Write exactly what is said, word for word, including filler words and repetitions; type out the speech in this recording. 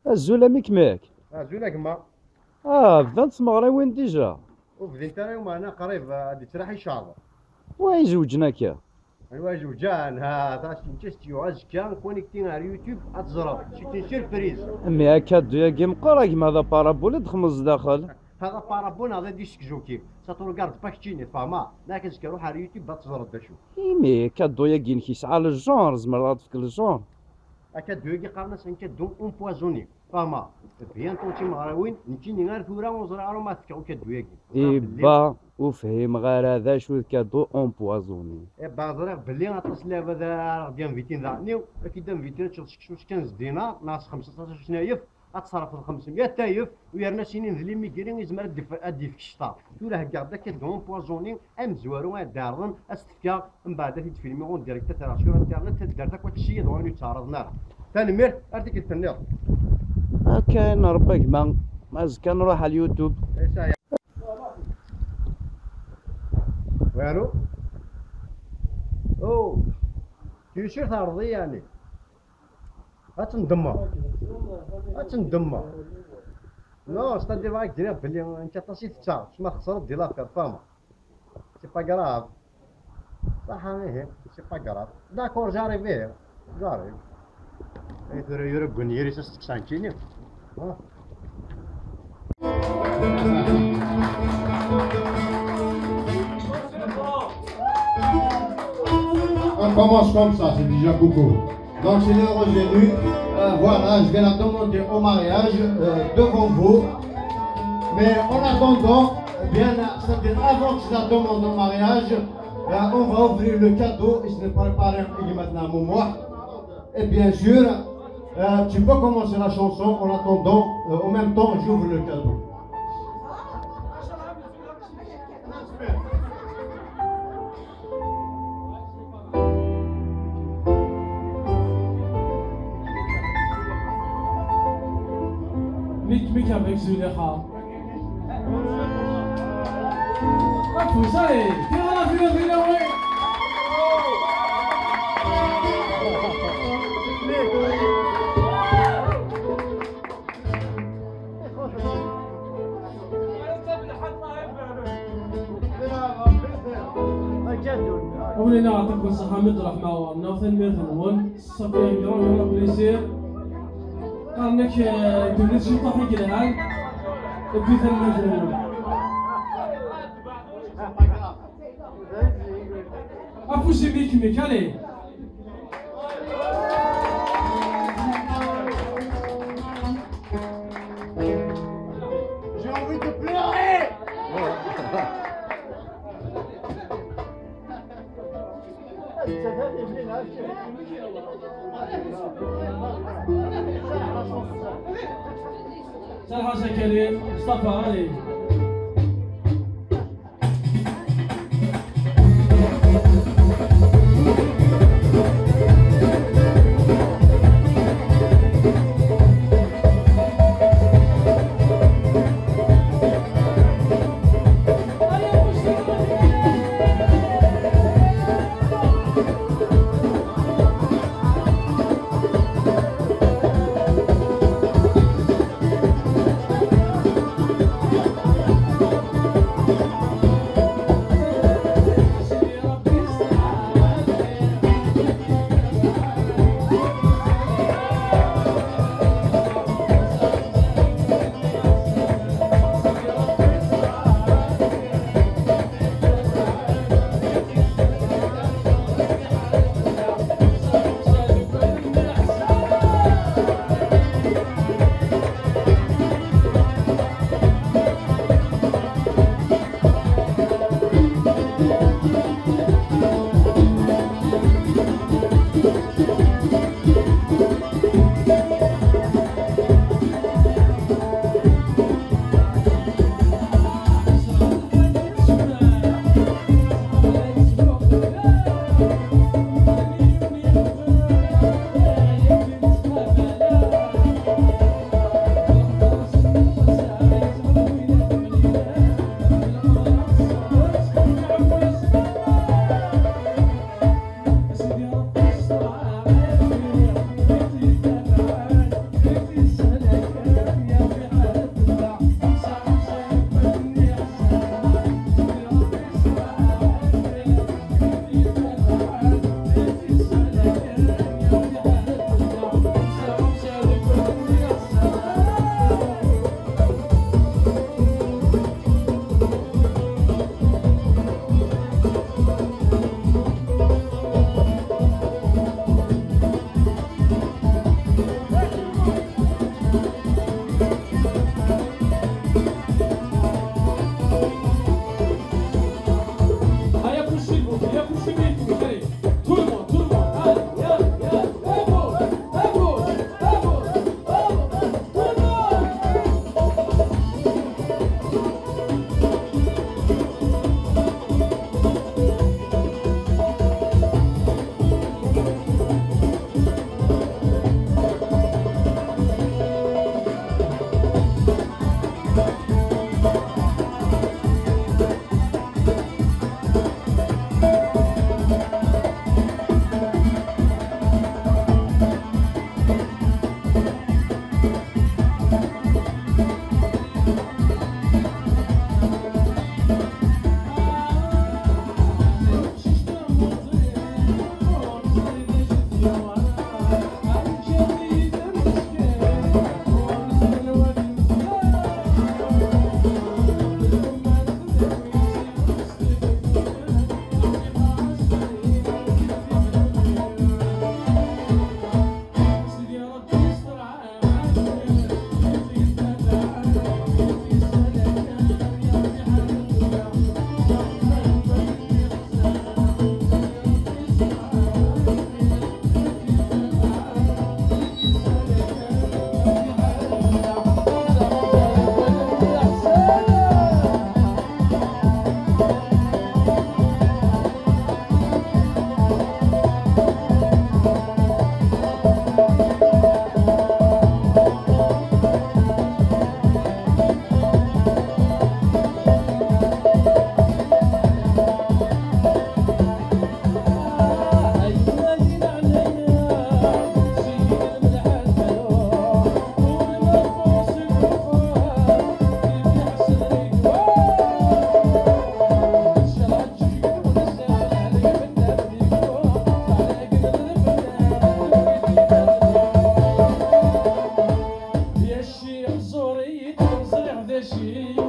الزول ميك ماك. زولا كما. اه بدات تمغري وين ديجا. وبديت انا ومعنا قريب غادي تراح ان شاء الله. وين زوجنا كيا. ايوا جوجان ها تاش نتستيو ازكا كونيكتين على اليوتيوب اتزرب شي سيربريز. مي هكا دويا كي مقرا كيما هذا بارابول تخمز داخل. هذا بارابول هذا ديسك جوكي ساتورغارد باكتيني فاهمه لكن روح على اليوتيوب تزرب داشو. مي هكا دويا كي كيسعى الجونر زعما تفك الجونر. هكا دويا كي قارنا سانكا دون امبوازوني فاهمه بيان طونتي مغراوين نتيني غير ثورا وزرع ما تفكروا كدويا كي. إبا وفهم غير هذا شو كادو امبوازوني. إبا ظريف بلي غاطلس لعبة هذا غادي انفيتين ذا نيو أكيد انفيتين تشوف كنز دينار ناقص خمسطاش شنايف غتصرف خمسمية تايف ويرنا سنين ذلي ميكيرين يزمر ادي في الشطار ولا هكا هكا كدو امبوازوني ام زوارو دارن استفكا من بعد تفيلمي اون ديريكت تاع سور انترنت تدار داك الشيء دوان يتعرضنا تنمير ارتيك التنير. كاين ربك ما مازال نروح على اليوتيوب. والو او تيشيرت عرضي يعني غتندمر غتندمر نو ستادير معاك دير بلي انت طاسيت تاع ما خسرت دير لافير فاهمه سي با كراف صح هي سي با كراف داكور جاريفي جاريف اي ترى يرقني يري سانتيني ها. On commence comme ça, c'est déjà beaucoup. Donc c'est l'heure venue. Euh, voilà, je vais la demander au mariage euh, devant vous. Mais en attendant, bien, c'est-à-dire avant que je la demande au mariage, euh, on va ouvrir le cadeau et je vais préparer un peu maintenant à moi. Et bien sûr, euh, tu peux commencer la chanson en attendant, euh, en même temps j'ouvre le cadeau. Mick Mick avec Zulekha. Ah, vous allez, viens la ville, viens la ville. ولينا نعطيكم الصحة مطرح ما ورنا وثنمير ثنون صافي نقرا يلا بليسير قالناك تولي شي طاحي كدهان وبي ثنمير ثنون افوسي بيك ميك علي J'ai envie de pleurer. سلحة شكرين مصطفى علي شي